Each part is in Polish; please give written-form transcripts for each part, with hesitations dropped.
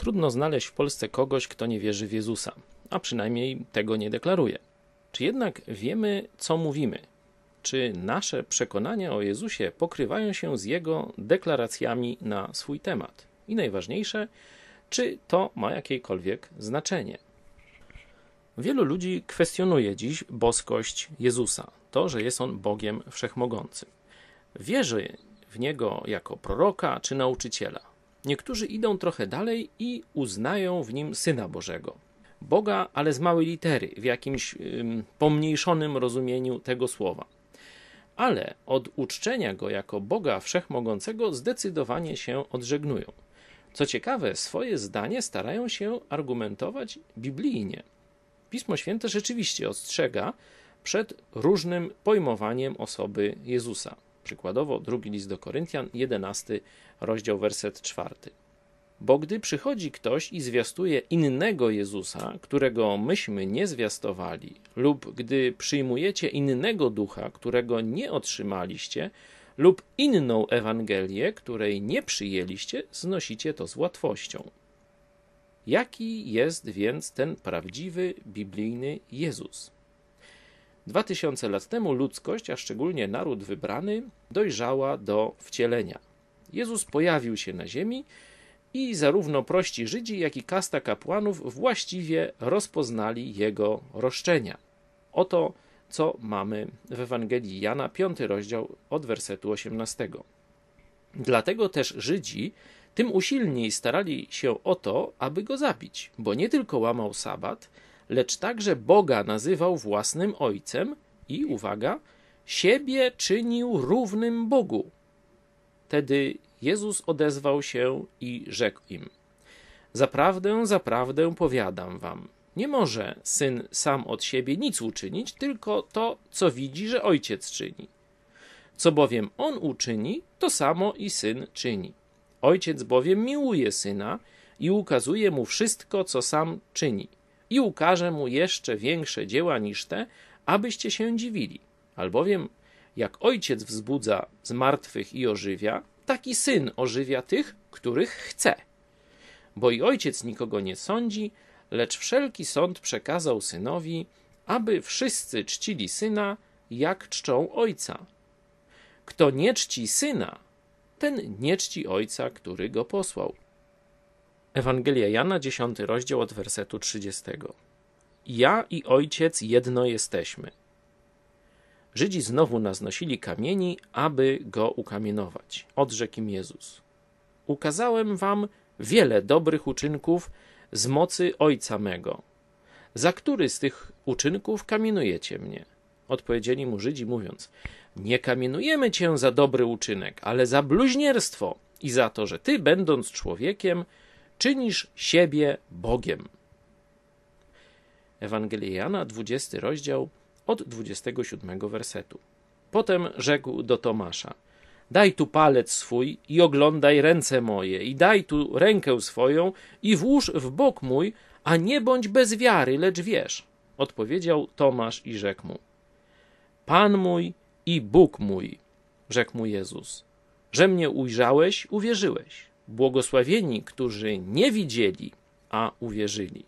Trudno znaleźć w Polsce kogoś, kto nie wierzy w Jezusa, a przynajmniej tego nie deklaruje. Czy jednak wiemy, co mówimy? Czy nasze przekonania o Jezusie pokrywają się z Jego deklaracjami na swój temat? I najważniejsze, czy to ma jakiekolwiek znaczenie? Wielu ludzi kwestionuje dziś boskość Jezusa, to, że jest On Bogiem Wszechmogącym. Wierzy w Niego jako proroka czy nauczyciela. Niektórzy idą trochę dalej i uznają w Nim Syna Bożego. Boga, ale z małej litery, w jakimś pomniejszonym rozumieniu tego słowa. Ale od uczczenia Go jako Boga Wszechmogącego zdecydowanie się odżegnują. Co ciekawe, swoje zdanie starają się argumentować biblijnie. Pismo Święte rzeczywiście ostrzega przed różnym pojmowaniem osoby Jezusa. Przykładowo 2 list do Koryntian, 11 rozdział, werset 4. Bo gdy przychodzi ktoś i zwiastuje innego Jezusa, którego myśmy nie zwiastowali, lub gdy przyjmujecie innego ducha, którego nie otrzymaliście, lub inną Ewangelię, której nie przyjęliście, znosicie to z łatwością. Jaki jest więc ten prawdziwy, biblijny Jezus? 2000 lat temu ludzkość, a szczególnie naród wybrany, dojrzała do wcielenia. Jezus pojawił się na ziemi i zarówno prości Żydzi, jak i kasta kapłanów właściwie rozpoznali Jego roszczenia. Oto, co mamy w Ewangelii Jana, 5 rozdział od wersetu 18. Dlatego też Żydzi tym usilniej starali się o to, aby Go zabić, bo nie tylko łamał sabat, lecz także Boga nazywał własnym Ojcem i, uwaga, siebie czynił równym Bogu. Wtedy Jezus odezwał się i rzekł im: Zaprawdę, zaprawdę powiadam wam, nie może Syn sam od siebie nic uczynić, tylko to, co widzi, że Ojciec czyni. Co bowiem On uczyni, to samo i Syn czyni. Ojciec bowiem miłuje Syna i ukazuje Mu wszystko, co sam czyni. I ukaże Mu jeszcze większe dzieła niż te, abyście się dziwili. Albowiem jak Ojciec wzbudza z martwych i ożywia, tak i Syn ożywia tych, których chce. Bo i Ojciec nikogo nie sądzi, lecz wszelki sąd przekazał Synowi, aby wszyscy czcili Syna, jak czczą Ojca. Kto nie czci Syna, ten nie czci Ojca, który Go posłał. Ewangelia Jana, 10 rozdział od wersetu 30. Ja i Ojciec jedno jesteśmy. Żydzi znowu naznosili kamieni, aby Go ukamienować. Odrzekł im Jezus: Ukazałem wam wiele dobrych uczynków z mocy Ojca mego. Za który z tych uczynków kamienujecie mnie? Odpowiedzieli mu Żydzi, mówiąc: Nie kamienujemy cię za dobry uczynek, ale za bluźnierstwo i za to, że ty, będąc człowiekiem, czynisz siebie Bogiem. Ewangelia Jana, 20 rozdział, od 27 wersetu. Potem rzekł do Tomasza: Daj tu palec swój i oglądaj ręce moje, i daj tu rękę swoją i włóż w bok mój, a nie bądź bez wiary, lecz wierz. Odpowiedział Tomasz i rzekł mu: Pan mój i Bóg mój. Rzekł mu Jezus: Że mnie ujrzałeś, uwierzyłeś. Błogosławieni, którzy nie widzieli, a uwierzyli.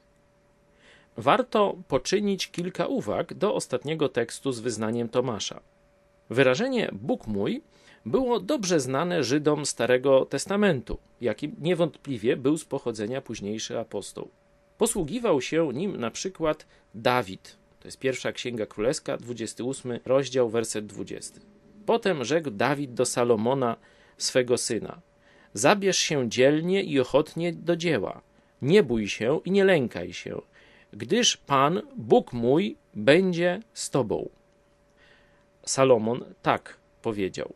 Warto poczynić kilka uwag do ostatniego tekstu z wyznaniem Tomasza. Wyrażenie Bóg mój było dobrze znane Żydom Starego Testamentu, jakim niewątpliwie był z pochodzenia późniejszy apostoł. Posługiwał się nim na przykład Dawid. To jest 1 Księga Królewska, 28 rozdział, werset 20. Potem rzekł Dawid do Salomona, swego syna: Zabierz się dzielnie i ochotnie do dzieła. Nie bój się i nie lękaj się, gdyż Pan, Bóg mój, będzie z tobą. Salomon tak powiedział.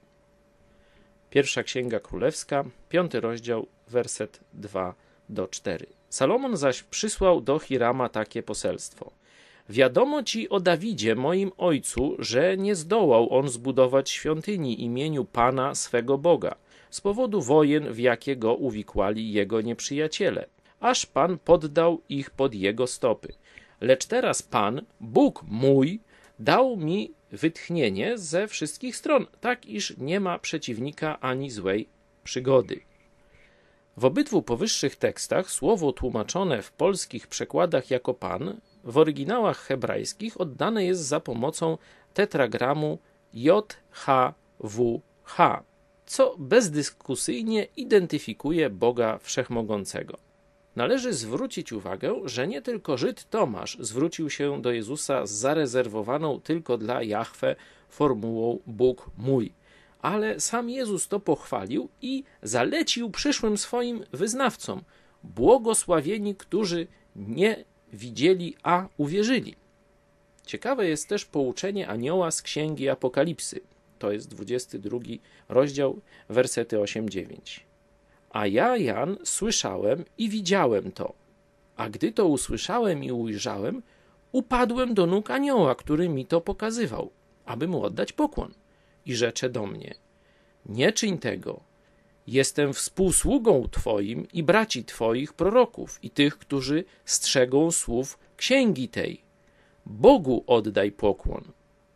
1 Księga Królewska, 5 rozdział, werset 2-4. Salomon zaś przysłał do Hirama takie poselstwo: Wiadomo ci o Dawidzie, moim ojcu, że nie zdołał on zbudować świątyni imieniu Pana swego Boga, z powodu wojen, w jakie go uwikłali jego nieprzyjaciele, aż Pan poddał ich pod jego stopy. Lecz teraz Pan, Bóg mój, dał mi wytchnienie ze wszystkich stron, tak iż nie ma przeciwnika ani złej przygody. W obydwu powyższych tekstach słowo tłumaczone w polskich przekładach jako Pan w oryginałach hebrajskich oddane jest za pomocą tetragramu JHWH, co bezdyskusyjnie identyfikuje Boga Wszechmogącego. Należy zwrócić uwagę, że nie tylko Żyd Tomasz zwrócił się do Jezusa z zarezerwowaną tylko dla Jahwe formułą Bóg mój, ale sam Jezus to pochwalił i zalecił przyszłym swoim wyznawcom: błogosławieni, którzy nie widzieli, a uwierzyli. Ciekawe jest też pouczenie anioła z Księgi Apokalipsy. To jest 22 rozdział, wersety 8-9. A ja, Jan, słyszałem i widziałem to. A gdy to usłyszałem i ujrzałem, upadłem do nóg anioła, który mi to pokazywał, aby mu oddać pokłon. I rzecze do mnie: nie czyń tego. Jestem współsługą Twoim i braci Twoich proroków i tych, którzy strzegą słów księgi tej. Bogu oddaj pokłon.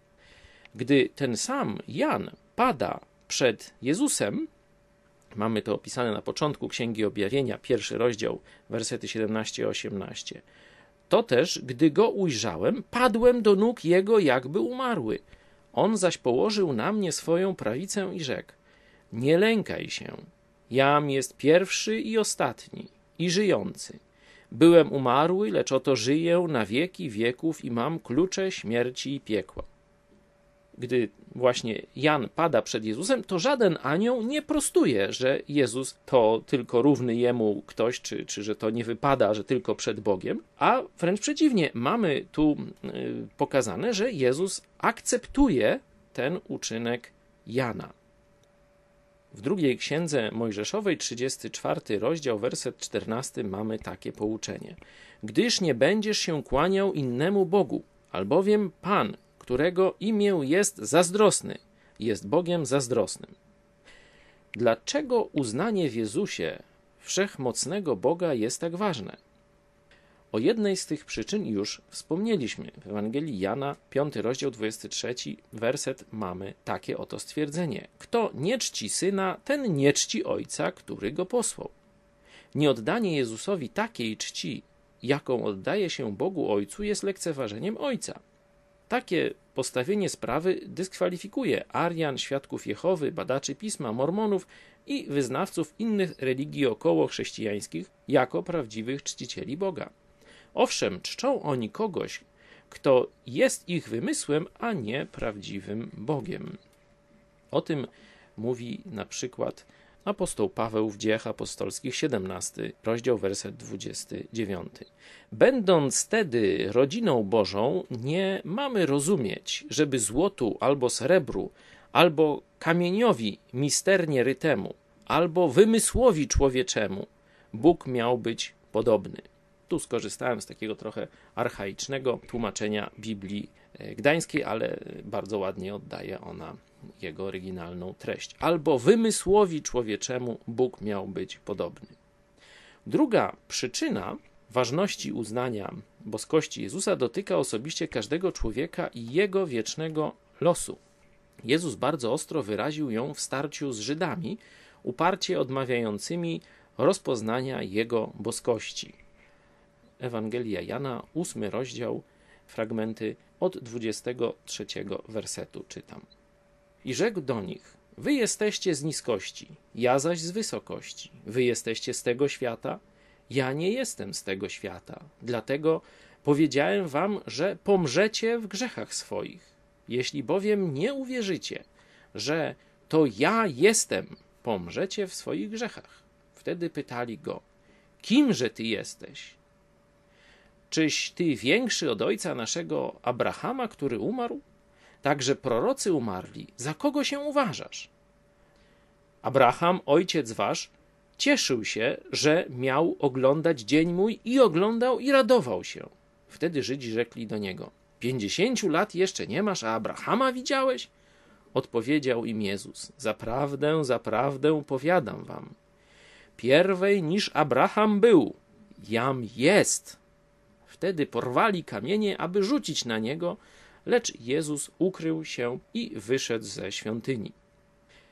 Gdy ten sam Jan pada przed Jezusem, mamy to opisane na początku Księgi Objawienia, 1 rozdział, wersety 17-18, to też, gdy go ujrzałem, padłem do nóg jego, jakby umarły. On zaś położył na mnie swoją prawicę i rzekł: nie lękaj się, jam jest pierwszy i ostatni, i żyjący. Byłem umarły, lecz oto żyję na wieki wieków i mam klucze śmierci i piekła. Gdy właśnie Jan pada przed Jezusem, to żaden anioł nie prostuje, że Jezus to tylko równy jemu ktoś, czy że to nie wypada, że tylko przed Bogiem, a wręcz przeciwnie, mamy tu pokazane, że Jezus akceptuje ten uczynek Jana. W drugiej Księdze Mojżeszowej, 34 rozdział, werset 14, mamy takie pouczenie: gdyż nie będziesz się kłaniał innemu Bogu, albowiem Pan, którego imię jest zazdrosny, jest Bogiem zazdrosnym. Dlaczego uznanie w Jezusie wszechmocnego Boga jest tak ważne? O jednej z tych przyczyn już wspomnieliśmy. W Ewangelii Jana, 5 rozdział, 23 werset, mamy takie oto stwierdzenie: kto nie czci Syna, ten nie czci Ojca, który go posłał. Nieoddanie Jezusowi takiej czci, jaką oddaje się Bogu Ojcu, jest lekceważeniem Ojca. Takie postawienie sprawy dyskwalifikuje Arian, świadków Jehowy, badaczy Pisma, Mormonów i wyznawców innych religii okołochrześcijańskich jako prawdziwych czcicieli Boga. Owszem, czczą oni kogoś, kto jest ich wymysłem, a nie prawdziwym Bogiem. O tym mówi na przykład apostoł Paweł w Dziejach Apostolskich, 17 rozdział, werset 29. Będąc tedy rodziną Bożą, nie mamy rozumieć, żeby złotu albo srebru, albo kamieniowi misternie rytemu, albo wymysłowi człowieczemu Bóg miał być podobny. Tu skorzystałem z takiego trochę archaicznego tłumaczenia Biblii Gdańskiej, ale bardzo ładnie oddaje ona jego oryginalną treść. Albo wymysłowi człowieczemu Bóg miał być podobny. Druga przyczyna ważności uznania boskości Jezusa dotyka osobiście każdego człowieka i jego wiecznego losu. Jezus bardzo ostro wyraził ją w starciu z Żydami, uparcie odmawiającymi rozpoznania jego boskości. Ewangelia Jana, 8 rozdział, fragmenty od 23 wersetu czytam. I rzekł do nich: wy jesteście z niskości, ja zaś z wysokości. Wy jesteście z tego świata, ja nie jestem z tego świata. Dlatego powiedziałem wam, że pomrzecie w grzechach swoich. Jeśli bowiem nie uwierzycie, że to ja jestem, pomrzecie w swoich grzechach. Wtedy pytali go: kimże ty jesteś? Czyś ty większy od ojca naszego Abrahama, który umarł? Także prorocy umarli. Za kogo się uważasz? Abraham, ojciec wasz, cieszył się, że miał oglądać dzień mój i oglądał i radował się. Wtedy Żydzi rzekli do niego: 50 lat jeszcze nie masz, a Abrahama widziałeś? Odpowiedział im Jezus: zaprawdę, zaprawdę powiadam wam, pierwej niż Abraham był, jam jest. Wtedy porwali kamienie, aby rzucić na niego, lecz Jezus ukrył się i wyszedł ze świątyni.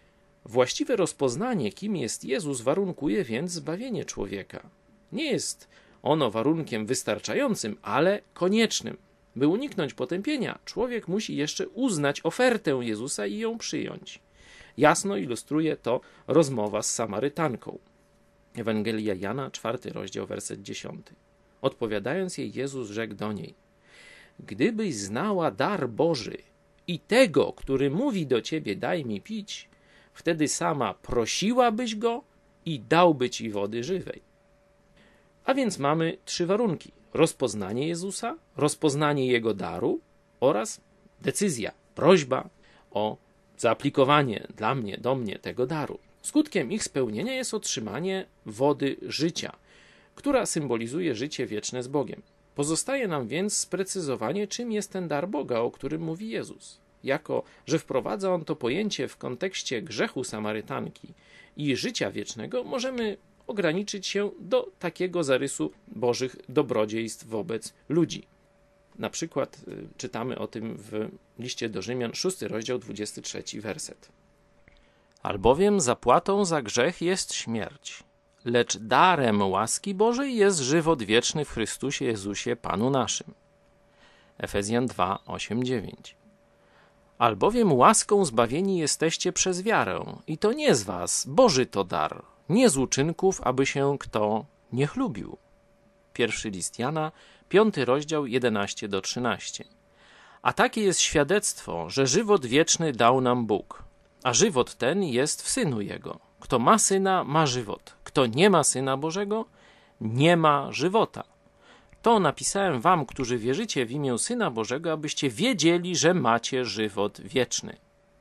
Właściwe rozpoznanie, kim jest Jezus, warunkuje więc zbawienie człowieka. Nie jest ono warunkiem wystarczającym, ale koniecznym. By uniknąć potępienia, człowiek musi jeszcze uznać ofertę Jezusa i ją przyjąć. Jasno ilustruje to rozmowa z Samarytanką. Ewangelia Jana, 4 rozdział, werset 10. Odpowiadając jej, Jezus rzekł do niej: gdybyś znała dar Boży i tego, który mówi do ciebie, daj mi pić, wtedy sama prosiłabyś go i dałby ci wody żywej. A więc mamy 3 warunki: rozpoznanie Jezusa, rozpoznanie Jego daru oraz decyzja, prośba o zaaplikowanie do mnie tego daru. Skutkiem ich spełnienia jest otrzymanie wody życia, która symbolizuje życie wieczne z Bogiem. Pozostaje nam więc sprecyzowanie, czym jest ten dar Boga, o którym mówi Jezus. Jako że wprowadza on to pojęcie w kontekście grzechu Samarytanki i życia wiecznego, możemy ograniczyć się do takiego zarysu Bożych dobrodziejstw wobec ludzi. Na przykład czytamy o tym w liście do Rzymian, 6 rozdział, 23 werset. Albowiem zapłatą za grzech jest śmierć, lecz darem łaski Bożej jest żywot wieczny w Chrystusie Jezusie Panu naszym. Efezjan 2, 8, 9. Albowiem łaską zbawieni jesteście przez wiarę, i to nie z was, Boży to dar, nie z uczynków, aby się kto nie chlubił. Pierwszy list Jana, 5 rozdział, 11 do 13. A takie jest świadectwo, że żywot wieczny dał nam Bóg, a żywot ten jest w Synu Jego. Kto ma Syna, ma żywot. Kto nie ma Syna Bożego, nie ma żywota. To napisałem wam, którzy wierzycie w imię Syna Bożego, abyście wiedzieli, że macie żywot wieczny.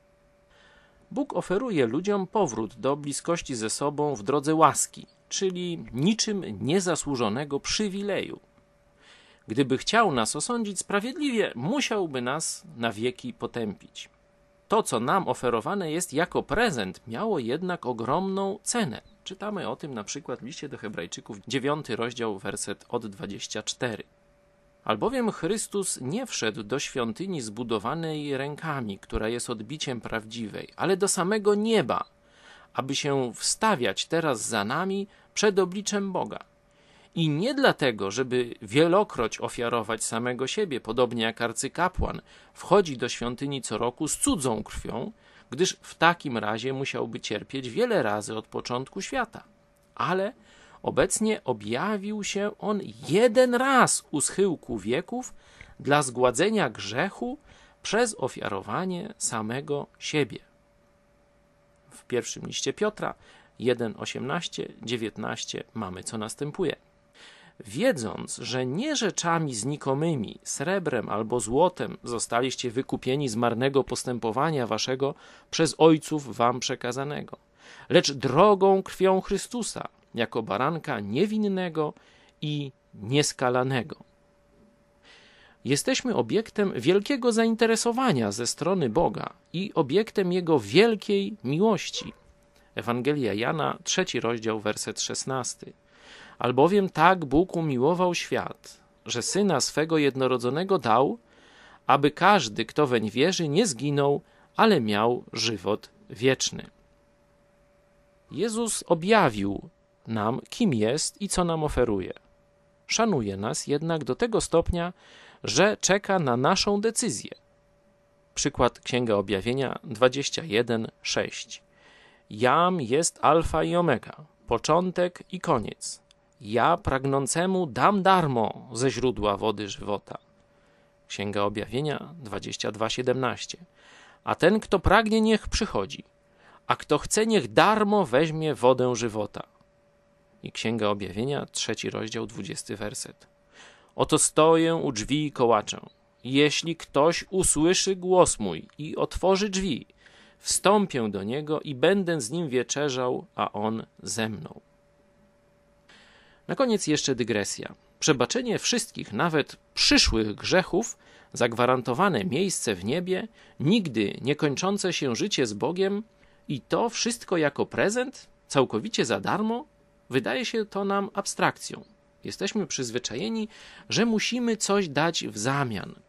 Bóg oferuje ludziom powrót do bliskości ze sobą w drodze łaski, czyli niczym niezasłużonego przywileju. Gdyby chciał nas osądzić sprawiedliwie, musiałby nas na wieki potępić. To, co nam oferowane jest jako prezent, miało jednak ogromną cenę. Czytamy o tym na przykład w liście do Hebrajczyków, 9 rozdział, werset od 24. Albowiem Chrystus nie wszedł do świątyni zbudowanej rękami, która jest odbiciem prawdziwej, ale do samego nieba, aby się wstawiać teraz za nami przed obliczem Boga. I nie dlatego, żeby wielokroć ofiarować samego siebie, podobnie jak arcykapłan wchodzi do świątyni co roku z cudzą krwią, gdyż w takim razie musiałby cierpieć wiele razy od początku świata. Ale obecnie objawił się on jeden raz u schyłku wieków dla zgładzenia grzechu przez ofiarowanie samego siebie. W pierwszym liście Piotra 1, 18, 19 mamy, co następuje. Wiedząc, że nie rzeczami znikomymi, srebrem albo złotem zostaliście wykupieni z marnego postępowania waszego przez ojców wam przekazanego, lecz drogą krwią Chrystusa, jako baranka niewinnego i nieskalanego. Jesteśmy obiektem wielkiego zainteresowania ze strony Boga i obiektem Jego wielkiej miłości. Ewangelia Jana, 3 rozdział, werset 16. Albowiem tak Bóg umiłował świat, że Syna swego jednorodzonego dał, aby każdy, kto weń wierzy, nie zginął, ale miał żywot wieczny. Jezus objawił nam, kim jest i co nam oferuje. Szanuje nas jednak do tego stopnia, że czeka na naszą decyzję. Przykład Księga Objawienia 21:6. Jam jest alfa i omega, początek i koniec. Ja pragnącemu dam darmo ze źródła wody żywota. Księga Objawienia 22:17. A ten, kto pragnie, niech przychodzi, a kto chce, niech darmo weźmie wodę żywota. I Księga Objawienia, 3 rozdział, 20 werset. Oto stoję u drzwi i kołaczę. Jeśli ktoś usłyszy głos mój i otworzy drzwi, wstąpię do niego i będę z nim wieczerzał, a on ze mną. Na koniec jeszcze dygresja. Przebaczenie wszystkich, nawet przyszłych grzechów, zagwarantowane miejsce w niebie, nigdy nie kończące się życie z Bogiem i to wszystko jako prezent, całkowicie za darmo, wydaje się to nam abstrakcją. Jesteśmy przyzwyczajeni, że musimy coś dać w zamian.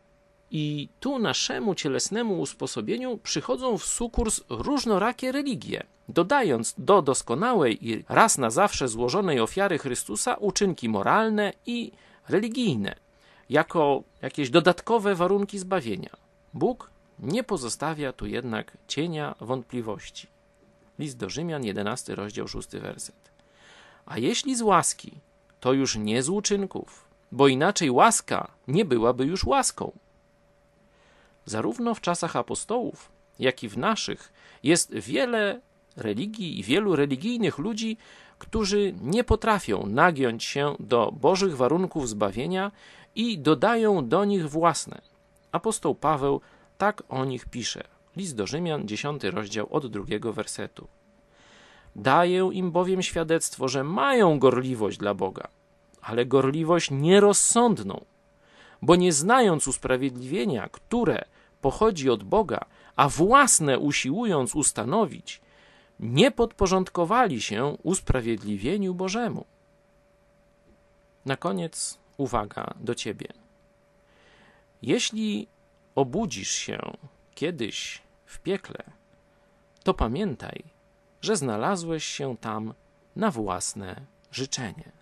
I tu naszemu cielesnemu usposobieniu przychodzą w sukurs różnorakie religie, dodając do doskonałej i raz na zawsze złożonej ofiary Chrystusa uczynki moralne i religijne, jako jakieś dodatkowe warunki zbawienia. Bóg nie pozostawia tu jednak cienia wątpliwości. List do Rzymian, 11 rozdział, 6 werset. A jeśli z łaski, to już nie z uczynków, bo inaczej łaska nie byłaby już łaską. Zarówno w czasach apostołów, jak i w naszych jest wiele religii i wielu religijnych ludzi, którzy nie potrafią nagiąć się do Bożych warunków zbawienia i dodają do nich własne. Apostoł Paweł tak o nich pisze. List do Rzymian, 10 rozdział, od 2 wersetu. Daję im bowiem świadectwo, że mają gorliwość dla Boga, ale gorliwość nierozsądną, bo nie znając usprawiedliwienia, które pochodzi od Boga, a własne usiłując ustanowić, nie podporządkowali się usprawiedliwieniu Bożemu. Na koniec uwaga do ciebie. Jeśli obudzisz się kiedyś w piekle, to pamiętaj, że znalazłeś się tam na własne życzenie.